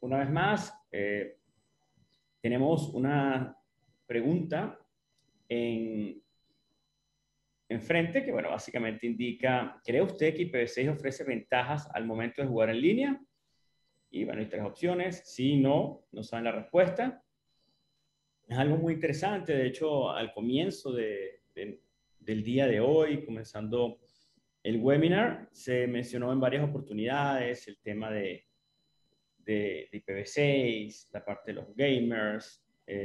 una vez más, tenemos una pregunta en, enfrente que, bueno, básicamente indica, ¿cree usted que IPv6 ofrece ventajas al momento de jugar en línea? Y bueno, hay tres opciones, sí, no, no saben la respuesta. Es algo muy interesante, de hecho, al comienzo del día de hoy, comenzando el webinar, se mencionó en varias oportunidades el tema de IPv6, la parte de los gamers,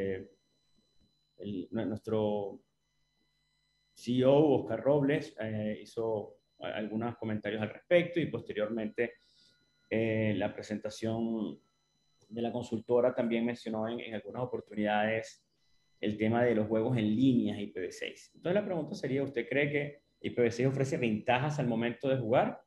nuestro CEO, Oscar Robles, hizo algunos comentarios al respecto y posteriormente la presentación de la consultora también mencionó en algunas oportunidades el tema de los juegos en línea IPv6. Entonces la pregunta sería, ¿usted cree que IPv6 ofrece ventajas al momento de jugar?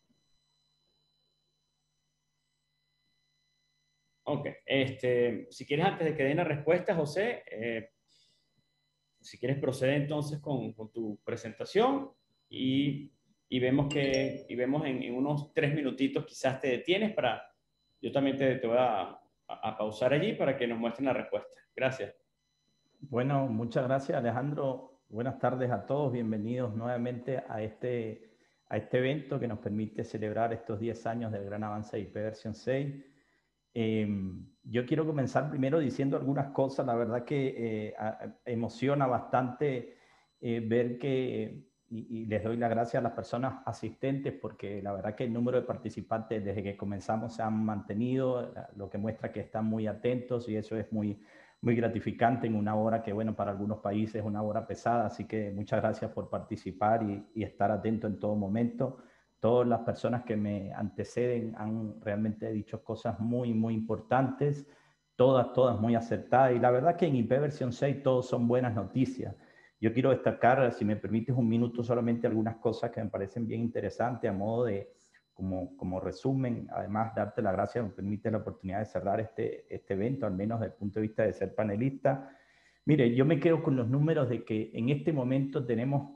Ok, si quieres antes de que den la respuesta, José, si quieres procede entonces con tu presentación y, y vemos en unos 3 minutitos quizás te detienes para, yo también te voy a pausar allí para que nos muestren la respuesta. Gracias. Bueno, muchas gracias, Alejandro. Buenas tardes a todos. Bienvenidos nuevamente a este evento que nos permite celebrar estos 10 años del gran avance de IPv 6. Yo quiero comenzar primero diciendo algunas cosas. La verdad que emociona bastante ver que, y les doy las gracias a las personas asistentes, porque la verdad que el número de participantes desde que comenzamos se han mantenido, lo que muestra que están muy atentos y eso es muy gratificante en una hora que, bueno, para algunos países es una hora pesada. Así que muchas gracias por participar y estar atento en todo momento. Todas las personas que me anteceden han realmente dicho cosas muy importantes, todas muy acertadas. Y la verdad que en IPv6 todos son buenas noticias. Yo quiero destacar, si me permites un minuto, solamente algunas cosas que me parecen bien interesantes a modo de, como resumen. Además, darte las gracias, me permite la oportunidad de cerrar este evento, al menos desde el punto de vista de ser panelista. Mire, yo me quedo con los números de que en este momento tenemos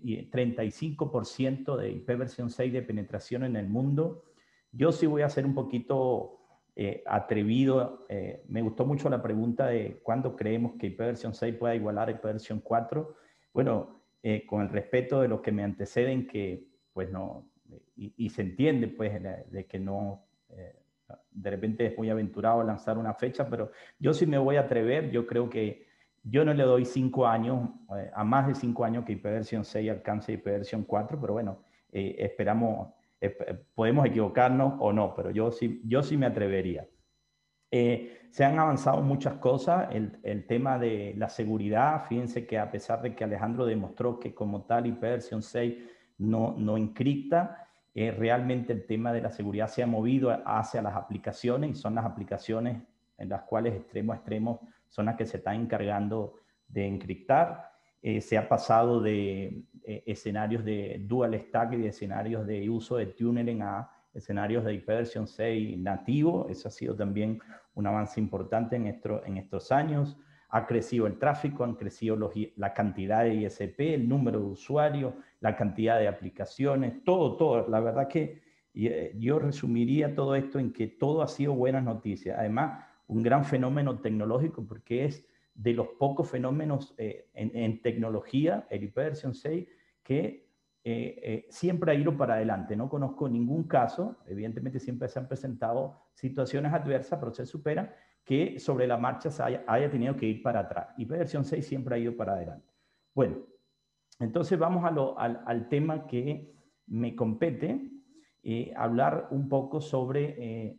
35% de IPv6 de penetración en el mundo. Yo sí voy a ser un poquito atrevido. Me gustó mucho la pregunta de cuándo creemos que IPv6 pueda igualar a IPv4. Bueno, con el respeto de los que me anteceden, que pues no, y se entiende pues de que no, de repente es muy aventurado lanzar una fecha, pero yo sí me voy a atrever. Yo creo que yo no le doy 5 años, a más de 5 años que IPv6 alcance IPv4, pero bueno, esperamos, podemos equivocarnos o no, pero yo sí me atrevería. Se han avanzado muchas cosas. El tema de la seguridad, fíjense que a pesar de que Alejandro demostró que como tal IPv6 no encripta, realmente el tema de la seguridad se ha movido hacia las aplicaciones, y son las aplicaciones en las cuales extremo a extremo son las que se están encargando de encriptar. Se ha pasado de escenarios de dual stack y de escenarios de uso de tunneling a escenarios de IPv6 nativo. Eso ha sido también un avance importante en estos años. Ha crecido el tráfico, han crecido la cantidad de ISP, el número de usuarios, la cantidad de aplicaciones, todo. La verdad que yo resumiría todo esto en que todo ha sido buenas noticias. Además, un gran fenómeno tecnológico, porque es de los pocos fenómenos en tecnología, el IPv6, que siempre ha ido para adelante. No conozco ningún caso, evidentemente siempre se han presentado situaciones adversas, pero se superan, que sobre la marcha haya tenido que ir para atrás. IPv6 siempre ha ido para adelante. Bueno, entonces vamos al tema que me compete, hablar un poco sobre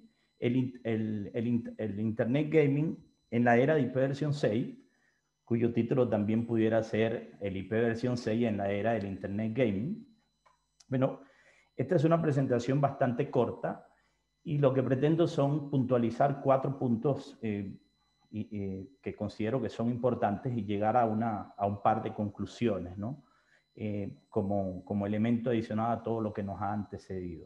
el Internet Gaming en la era de IPv6, cuyo título también pudiera ser el IPv6 en la era del Internet Gaming. Bueno, esta es una presentación bastante corta y lo que pretendo son puntualizar 4 puntos que considero que son importantes y llegar a un par de conclusiones, ¿no? Como elemento adicional a todo lo que nos ha antecedido.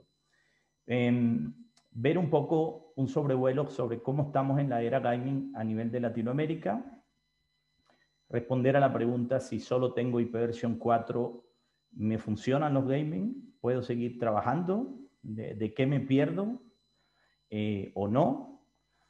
Ver un poco un sobrevuelo sobre cómo estamos en la era gaming a nivel de Latinoamérica, responder a la pregunta si solo tengo IPv4, ¿me funcionan los gaming? ¿Puedo seguir trabajando? ¿De qué me pierdo o no?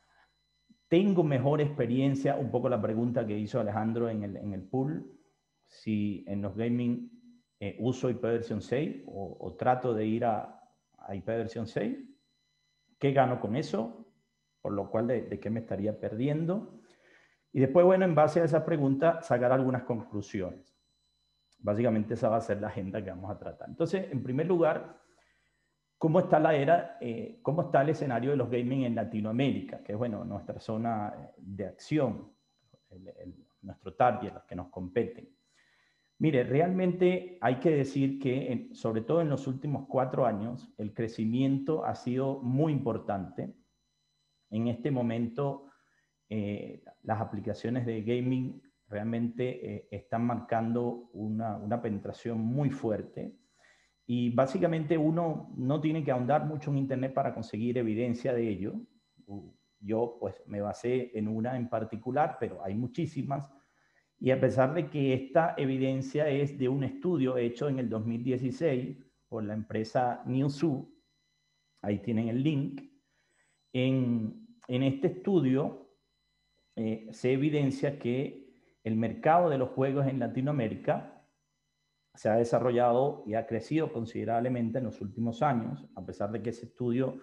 Tengo mejor experiencia, un poco la pregunta que hizo Alejandro en el pool, si en los gaming uso IP versión 6 o trato de ir a IP versión 6. ¿Qué gano con eso? Por lo cual, ¿de qué me estaría perdiendo? Y después, bueno, en base a esa pregunta, sacar algunas conclusiones. Básicamente esa va a ser la agenda que vamos a tratar. Entonces, en primer lugar, ¿cómo está cómo está el escenario de los gaming en Latinoamérica? Que es, bueno, nuestra zona de acción, nuestro target, los que nos competen. Mire, realmente hay que decir que, sobre todo en los últimos 4 años, el crecimiento ha sido muy importante. En este momento, las aplicaciones de gaming realmente están marcando una penetración muy fuerte. Y básicamente uno no tiene que ahondar mucho en Internet para conseguir evidencia de ello. Yo pues me basé en una en particular, pero hay muchísimas. Y a pesar de que esta evidencia es de un estudio hecho en el 2016 por la empresa Newzoo, ahí tienen el link, en este estudio se evidencia que el mercado de los juegos en Latinoamérica se ha desarrollado y ha crecido considerablemente en los últimos años, a pesar de que ese estudio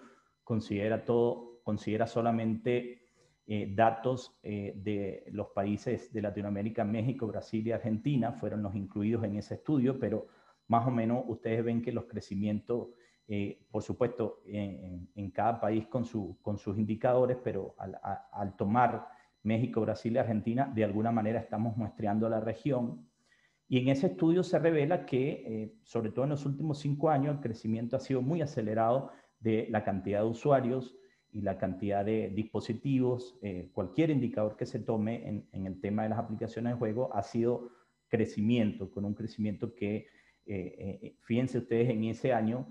considera solamente datos de los países de Latinoamérica, México, Brasil y Argentina, fueron los incluidos en ese estudio, pero más o menos ustedes ven que los crecimientos, por supuesto, en cada país con sus indicadores, pero al tomar México, Brasil y Argentina, de alguna manera estamos muestreando a la región. Y en ese estudio se revela que, sobre todo en los últimos 5 años, el crecimiento ha sido muy acelerado de la cantidad de usuarios y la cantidad de dispositivos. Cualquier indicador que se tome en el tema de las aplicaciones de juego ha sido crecimiento, con un crecimiento que, fíjense ustedes, en ese año,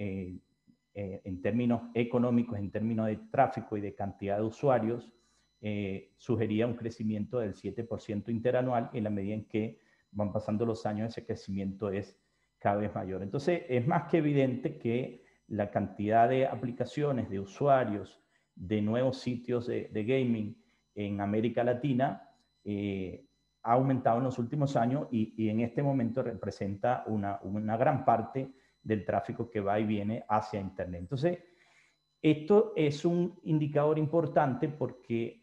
en términos económicos, en términos de tráfico y de cantidad de usuarios, sugería un crecimiento del 7% interanual, en la medida en que van pasando los años, ese crecimiento es cada vez mayor. Entonces, es más que evidente que la cantidad de aplicaciones, de usuarios, de nuevos sitios de gaming en América Latina ha aumentado en los últimos años y en este momento representa una gran parte del tráfico que va y viene hacia Internet. Entonces, esto es un indicador importante porque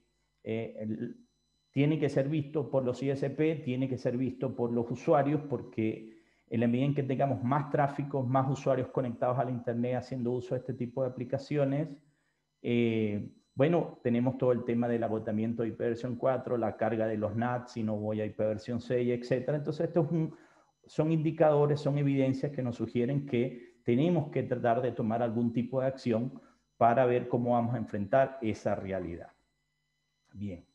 tiene que ser visto por los ISP, tiene que ser visto por los usuarios, porque en la medida en que tengamos más tráfico, más usuarios conectados al Internet haciendo uso de este tipo de aplicaciones, bueno, tenemos todo el tema del agotamiento de IPv4, 4, la carga de los NAT, si no voy a IPv6, etc. Entonces, estos son indicadores, son evidencias que nos sugieren que tenemos que tratar de tomar algún tipo de acción para ver cómo vamos a enfrentar esa realidad. Bien.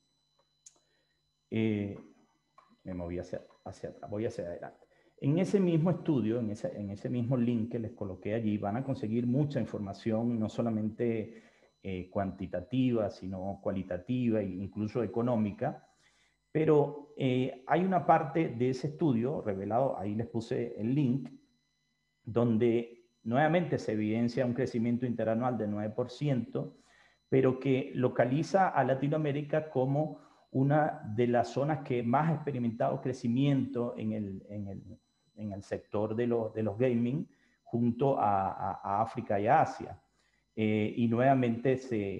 Me moví hacia atrás, voy hacia adelante. En ese mismo estudio, en ese mismo link que les coloqué allí, van a conseguir mucha información, no solamente cuantitativa, sino cualitativa e incluso económica. Pero hay una parte de ese estudio revelado, ahí les puse el link, donde nuevamente se evidencia un crecimiento interanual de 9%, pero que localiza a Latinoamérica como una de las zonas que más ha experimentado crecimiento en el sector de los gaming, junto a África y a Asia. Y nuevamente,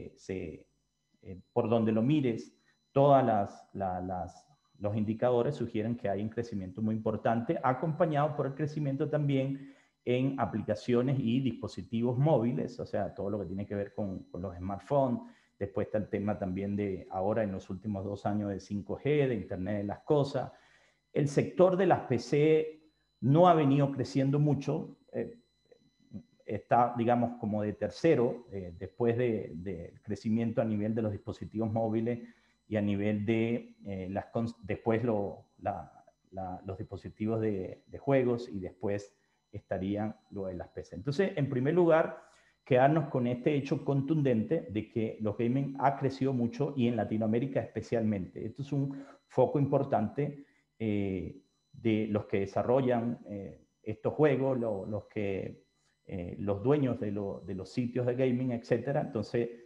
por donde lo mires, todos los indicadores sugieren que hay un crecimiento muy importante, acompañado por el crecimiento también en aplicaciones y dispositivos móviles, o sea, todo lo que tiene que ver con los smartphones. Después está el tema también de ahora en los últimos 2 años de 5G, de Internet de las Cosas. El sector de las PC no ha venido creciendo mucho, está, digamos, como de tercero, después del crecimiento a nivel de los dispositivos móviles y a nivel de después los dispositivos de juegos, y después estarían lo de las PC. Entonces, en primer lugar, quedarnos con este hecho contundente de que los gaming ha crecido mucho y en Latinoamérica especialmente. Esto es un foco importante de los que desarrollan estos juegos, los dueños de los sitios de gaming, etcétera. Entonces,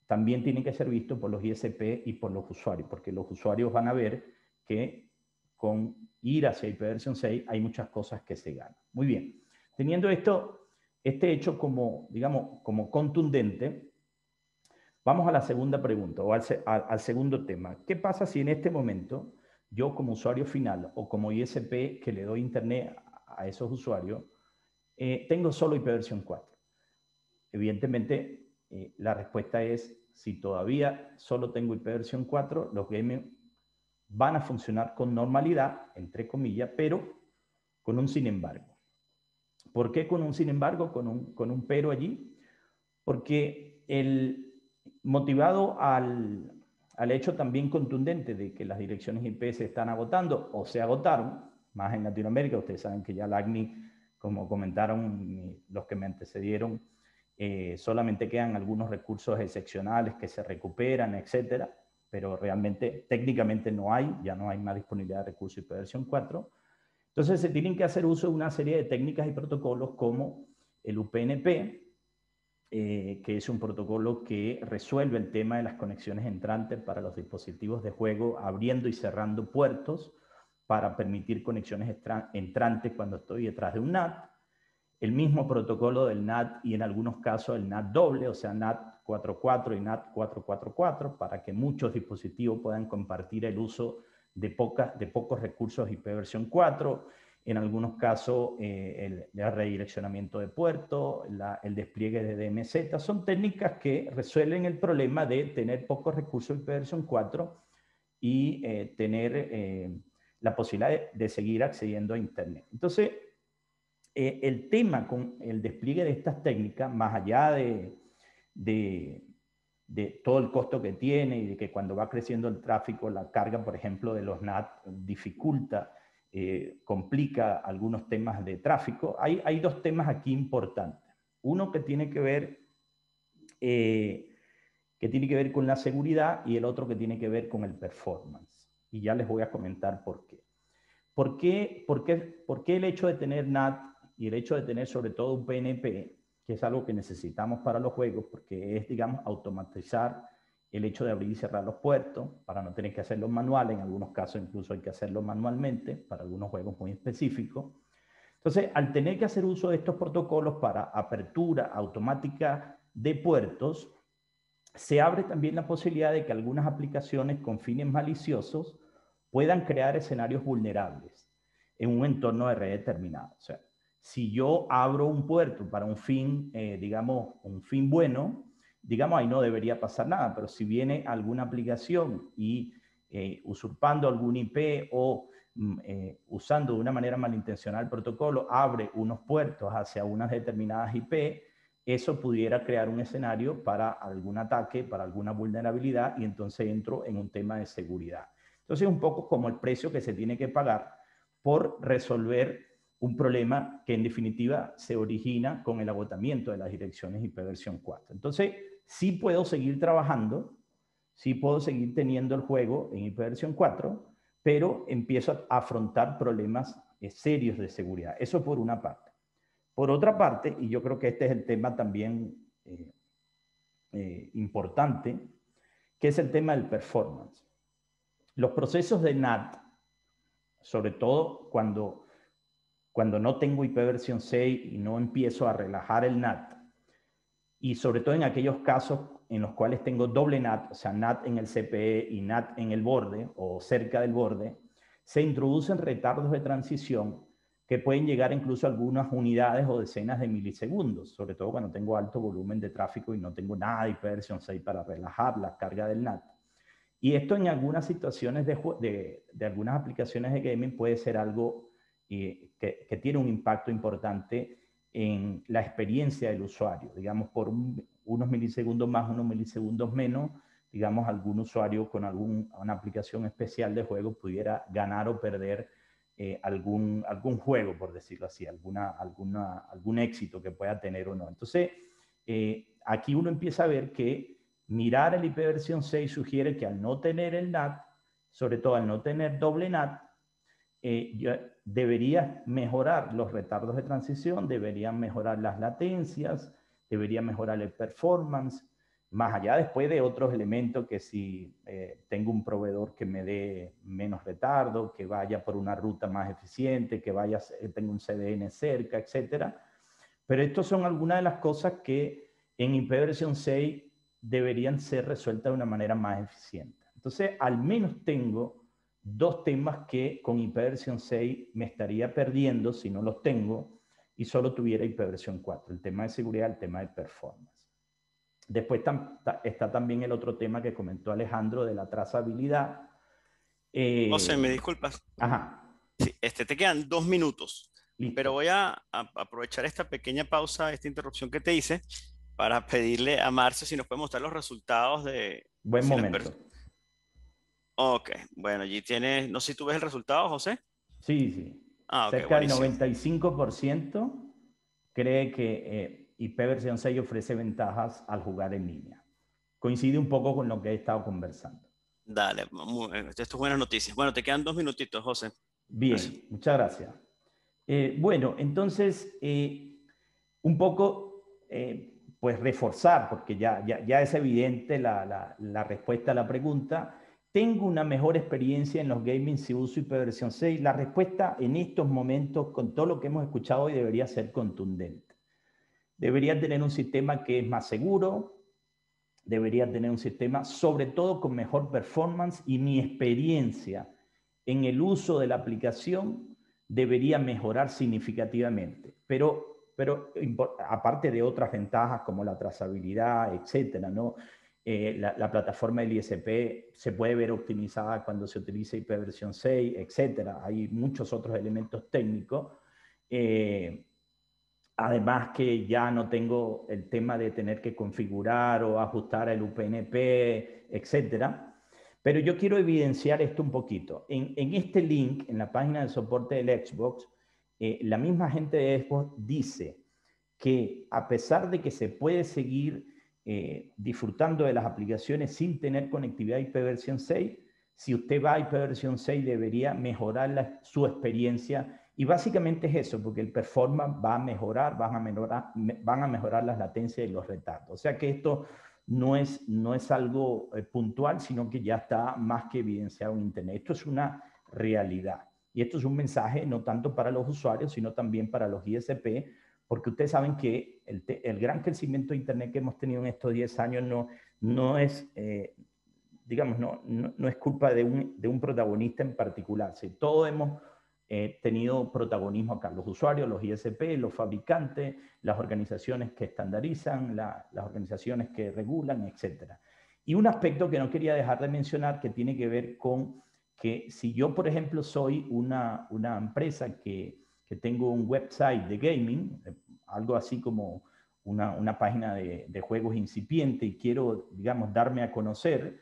también tiene que ser visto por los ISP y por los usuarios, porque los usuarios van a ver que con ir hacia IPv 6 hay muchas cosas que se ganan. Muy bien. Teniendo este hecho como, digamos, como contundente, vamos a la segunda pregunta o al segundo tema. ¿Qué pasa si en este momento yo como usuario final o como ISP que le doy internet a esos usuarios, tengo solo IPv 4? Evidentemente, la respuesta es, si todavía solo tengo IPv 4, los games van a funcionar con normalidad, entre comillas, pero con un sin embargo. ¿Por qué con un sin embargo, con un pero allí? Porque motivado al hecho también contundente de que las direcciones IP se están agotando o se agotaron, más en Latinoamérica, ustedes saben que ya la ACNI, como comentaron los que me antecedieron, solamente quedan algunos recursos excepcionales que se recuperan, etcétera, pero realmente técnicamente ya no hay más disponibilidad de recursos IPv 4. Entonces se tienen que hacer uso de una serie de técnicas y protocolos como el UPnP, que es un protocolo que resuelve el tema de las conexiones entrantes para los dispositivos de juego, abriendo y cerrando puertos para permitir conexiones entrantes cuando estoy detrás de un NAT. El mismo protocolo del NAT y en algunos casos el NAT doble, o sea, NAT 4.4 y NAT 4.4.4, para que muchos dispositivos puedan compartir el uso de pocos recursos IPv 4, en algunos casos el redireccionamiento de puertos, el despliegue de DMZ, son técnicas que resuelven el problema de tener pocos recursos IPv 4 y tener la posibilidad de seguir accediendo a Internet. Entonces, el tema con el despliegue de estas técnicas, más allá de todo el costo que tiene y de que cuando va creciendo el tráfico, la carga, por ejemplo, de los NAT dificulta, complica algunos temas de tráfico, hay dos temas aquí importantes. Uno que tiene que ver con la seguridad y el otro que tiene que ver con el performance. Y ya les voy a comentar por qué. ¿Por qué el hecho de tener NAT y el hecho de tener sobre todo un PNP, que es algo que necesitamos para los juegos, porque es, digamos, automatizar el hecho de abrir y cerrar los puertos para no tener que hacerlo manual, en algunos casos incluso hay que hacerlo manualmente para algunos juegos muy específicos? Entonces, al tener que hacer uso de estos protocolos para apertura automática de puertos, se abre también la posibilidad de que algunas aplicaciones con fines maliciosos puedan crear escenarios vulnerables en un entorno de red determinado. O sea, si yo abro un puerto para un fin, digamos, un fin bueno, digamos, ahí no debería pasar nada, pero si viene alguna aplicación y usurpando algún IP o usando de una manera malintencionada el protocolo, abre unos puertos hacia unas determinadas IP, eso pudiera crear un escenario para algún ataque, para alguna vulnerabilidad, y entonces entro en un tema de seguridad. Entonces, un poco como el precio que se tiene que pagar por resolver un problema que en definitiva se origina con el agotamiento de las direcciones IPv 4. Entonces, sí puedo seguir trabajando, sí puedo seguir teniendo el juego en IPv 4, pero empiezo a afrontar problemas serios de seguridad. Eso por una parte. Por otra parte, y yo creo que este es el tema también importante, que es el tema del performance. Los procesos de NAT, sobre todo cuando no tengo IPv 6 y no empiezo a relajar el NAT, y sobre todo en aquellos casos en los cuales tengo doble NAT, o sea, NAT en el CPE y NAT en el borde o cerca del borde, se introducen retardos de transición que pueden llegar incluso a algunas unidades o decenas de milisegundos, sobre todo cuando tengo alto volumen de tráfico y no tengo nada de IPv 6 para relajar la carga del NAT. Y esto en algunas situaciones de algunas aplicaciones de gaming puede ser algo que tiene un impacto importante en la experiencia del usuario. Digamos, por unos milisegundos más, unos milisegundos menos, digamos, algún usuario con una aplicación especial de juego pudiera ganar o perder algún juego, por decirlo así, algún éxito que pueda tener o no. Entonces, aquí uno empieza a ver que mirar el IPv 6 sugiere que al no tener el NAT, sobre todo al no tener doble NAT, debería mejorar los retardos de transición, deberían mejorar las latencias, debería mejorar el performance, más allá después de otros elementos que si tengo un proveedor que me dé menos retardo, que vaya por una ruta más eficiente, que tenga un CDN cerca, etcétera. Pero estas son algunas de las cosas que en IP versión 6 deberían ser resueltas de una manera más eficiente. Entonces, al menos tengo dos temas que con IP versión 6 me estaría perdiendo si no los tengo y solo tuviera IP versión 4, el tema de seguridad, el tema de performance. Después está también el otro tema que comentó Alejandro de la trazabilidad. José, me disculpas. Ajá. Sí, te quedan 2 minutos, Listo. pero voy a aprovechar esta pequeña pausa, esta interrupción que te hice, para pedirle a Marcio si nos puede mostrar los resultados de... Buen si momento. Ok, bueno, allí tienes, no sé si tú ves el resultado, José. Sí, sí. Ah, ok, Cerca del buenísimo. 95% cree que IP versión 6 ofrece ventajas al jugar en línea. Coincide un poco con lo que he estado conversando. Dale, esto es buenas noticias. Bueno, te quedan 2 minutitos, José. Bien, Gracias. muchas gracias. Bueno, entonces, un poco, pues reforzar, porque ya es evidente la respuesta a la pregunta. ¿Tengo una mejor experiencia en los gaming si uso IP versión 6? La respuesta en estos momentos, con todo lo que hemos escuchado hoy, debería ser contundente. Debería tener un sistema que es más seguro, debería tener un sistema sobre todo con mejor performance y mi experiencia en el uso de la aplicación debería mejorar significativamente. Pero aparte de otras ventajas como la trazabilidad, etcétera, ¿no? La plataforma del ISP se puede ver optimizada cuando se utiliza IP versión 6, etcétera. Hay muchos otros elementos técnicos. Además que ya no tengo el tema de tener que configurar o ajustar el UPnP, etcétera. Pero yo quiero evidenciar esto un poquito. En este link, en la página de soporte del Xbox, la misma gente de Xbox dice que a pesar de que se puede seguir disfrutando de las aplicaciones sin tener conectividad IP versión 6, si usted va a IP versión 6 debería mejorar su experiencia y básicamente es eso, porque el performance va a mejorar, van a mejorar las latencias y los retardos. O sea que esto no es algo puntual, sino que ya está más que evidenciado en Internet. Esto es una realidad. Y esto es un mensaje no tanto para los usuarios, sino también para los ISP, porque ustedes saben que el gran crecimiento de Internet que hemos tenido en estos 10 años no es, digamos, no es culpa de un protagonista en particular. Si todos hemos tenido protagonismo acá, los usuarios, los ISP, los fabricantes, las organizaciones que estandarizan, las organizaciones que regulan, etc. Y un aspecto que no quería dejar de mencionar que tiene que ver con que si yo, por ejemplo, soy una empresa que tengo un website de gaming, algo así como una página de juegos incipiente y quiero, digamos, darme a conocer,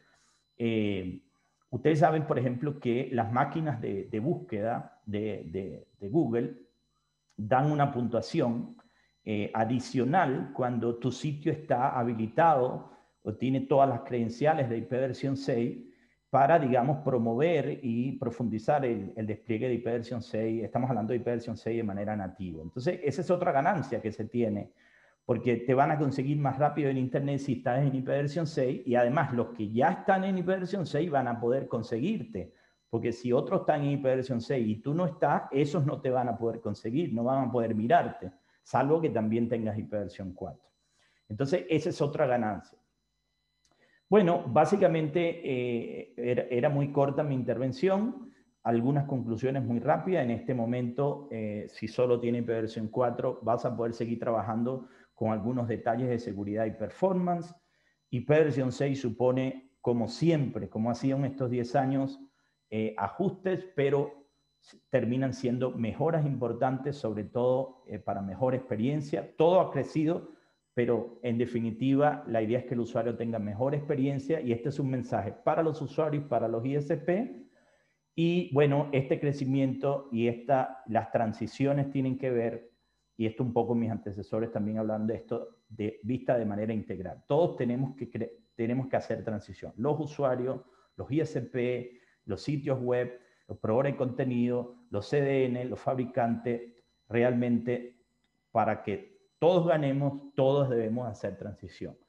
ustedes saben, por ejemplo, que las máquinas de búsqueda de Google dan una puntuación adicional cuando tu sitio está habilitado o tiene todas las credenciales de IP versión 6 para, digamos, promover y profundizar el despliegue de IP versión 6. Estamos hablando de IP versión 6 de manera nativa. Entonces, esa es otra ganancia que se tiene, porque te van a conseguir más rápido en Internet si estás en IP versión 6 y además los que ya están en IP versión 6 van a poder conseguirte, porque si otros están en IP versión 6 y tú no estás, esos no te van a poder conseguir, no van a poder mirarte, salvo que también tengas IP versión 4. Entonces, esa es otra ganancia. Bueno, básicamente era muy corta mi intervención, algunas conclusiones muy rápidas. En este momento, si solo tiene IP versión 4, vas a poder seguir trabajando con algunos detalles de seguridad y performance. IP versión 6 supone, como siempre, como ha sido en estos 10 años, ajustes, pero terminan siendo mejoras importantes, sobre todo para mejor experiencia. Todo ha crecido, pero en definitiva la idea es que el usuario tenga mejor experiencia y este es un mensaje para los usuarios, para los ISP. Y bueno, este crecimiento y las transiciones tienen que ver, y esto un poco mis antecesores también hablan de esto, de vista de manera integral. Todos tenemos que hacer transición. Los usuarios, los ISP, los sitios web, los proveedores de contenido, los CDN, los fabricantes, realmente para que todos ganemos, todos debemos hacer transición.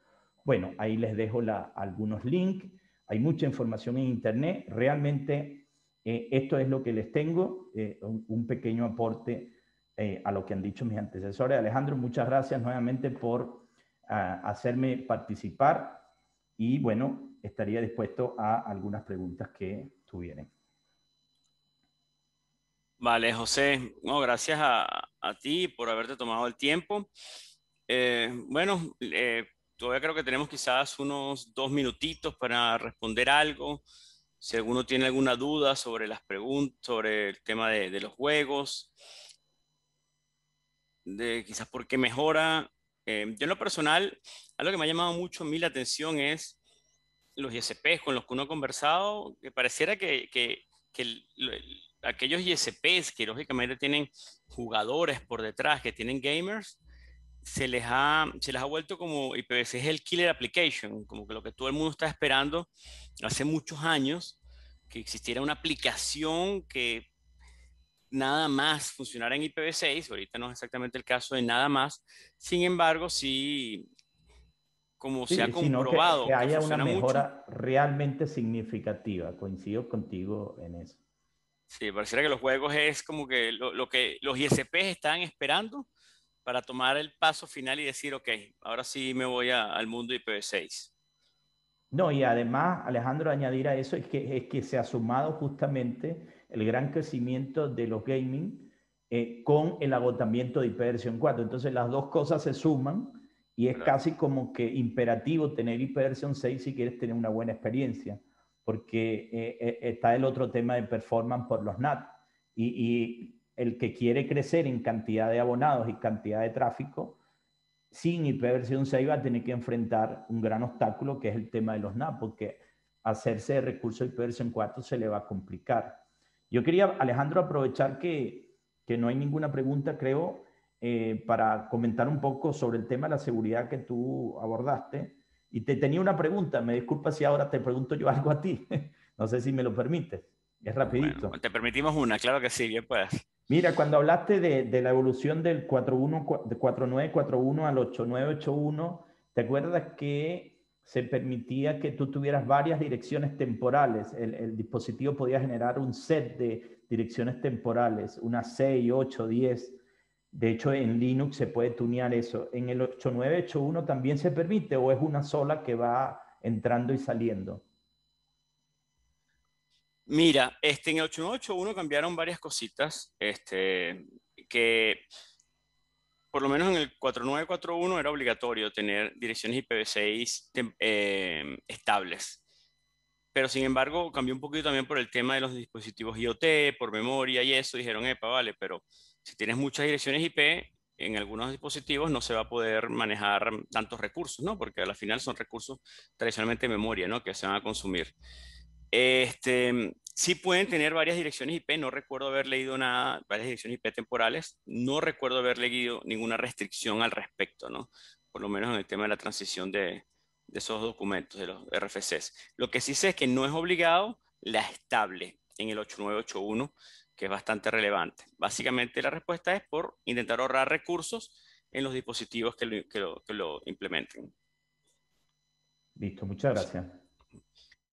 bueno, ahí les dejo algunos links. Hay mucha información en Internet. Realmente esto es lo que les tengo, un pequeño aporte a lo que han dicho mis antecesores. Alejandro, muchas gracias nuevamente por hacerme participar y bueno, estaría dispuesto a algunas preguntas que tuvieran. Vale, José, no, gracias a ti por haberte tomado el tiempo. Bueno, todavía creo que tenemos quizás unos 2 minutitos para responder algo. Si alguno tiene alguna duda sobre las preguntas, sobre el tema de los juegos, de quizás por qué mejora. Yo en lo personal, algo que me ha llamado mucho a mí la atención es los ISPs con los que uno ha conversado, que pareciera que aquellos ISPs que lógicamente tienen jugadores por detrás, que tienen gamers, se les ha vuelto como IPv6 es el killer application, como que lo que todo el mundo está esperando hace muchos años, que existiera una aplicación que nada más funcionara en IPv6, ahorita no es exactamente el caso de nada más, sin embargo, sí, como se ha Sí, sino que comprobado que haya una funciona mucho. mejora realmente significativa. Coincido contigo en eso. Sí, pareciera que los juegos es como que lo que los ISPs están esperando para tomar el paso final y decir, ok, ahora sí me voy al mundo IPv6. No, y además, Alejandro, añadir a eso es que se ha sumado justamente el gran crecimiento de los gaming con el agotamiento de ipv 4. Entonces las dos cosas se suman y es Claro. casi como que imperativo tener ipv 6 si quieres tener una buena experiencia, porque está el otro tema de performance por los NAT. Y el que quiere crecer en cantidad de abonados y cantidad de tráfico, sin IPv6 va a tener que enfrentar un gran obstáculo que es el tema de los NAP, porque hacerse de recursos IPv4 se le va a complicar. Yo quería, Alejandro, aprovechar que no hay ninguna pregunta, creo, para comentar un poco sobre el tema de la seguridad que tú abordaste. Y te tenía una pregunta, me disculpa si ahora te pregunto yo algo a ti, no sé si me lo permites, es Bueno, rapidito. te permitimos una, claro que sí, bien puedas. Mira, cuando hablaste de la evolución del 4941 al 8981, ¿te acuerdas que se permitía que tú tuvieras varias direcciones temporales? El dispositivo podía generar un set de direcciones temporales, unas 6, 8, 10. De hecho, en Linux se puede tunear eso. ¿En el 8981 también se permite o es una sola que va entrando y saliendo? Mira, en el 8981 cambiaron varias cositas, que por lo menos en el 4941 era obligatorio tener direcciones IPv6 estables. Pero sin embargo, cambió un poquito también por el tema de los dispositivos IoT, por memoria y eso. Dijeron, epa, vale, pero si tienes muchas direcciones IP, en algunos dispositivos no se va a poder manejar tantos recursos, ¿no? Porque al final son recursos tradicionalmente de memoria, ¿no? Que se van a consumir. Sí pueden tener varias direcciones IP, no recuerdo haber leído nada, varias direcciones IP temporales, no recuerdo haber leído ninguna restricción al respecto, ¿no? Por lo menos en el tema de la transición de esos documentos, de los RFCs. Lo que sí sé es que no es obligado la estable en el 8981, que es bastante relevante. Básicamente la respuesta es por intentar ahorrar recursos en los dispositivos que lo implementen. Listo, muchas gracias.